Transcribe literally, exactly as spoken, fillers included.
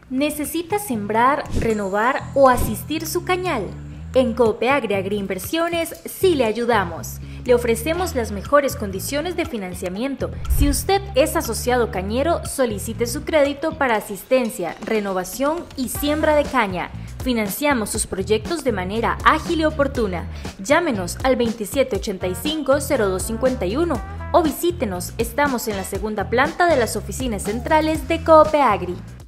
¿Necesita sembrar, renovar o asistir su cañal? En Copeagri Agroinversiones sí le ayudamos. Le ofrecemos las mejores condiciones de financiamiento. Si usted es asociado cañero, solicite su crédito para asistencia, renovación y siembra de caña. Financiamos sus proyectos de manera ágil y oportuna. Llámenos al veintisiete ochenta y cinco, cero dos cincuenta y uno o visítenos. Estamos en la segunda planta de las oficinas centrales de Copeagri.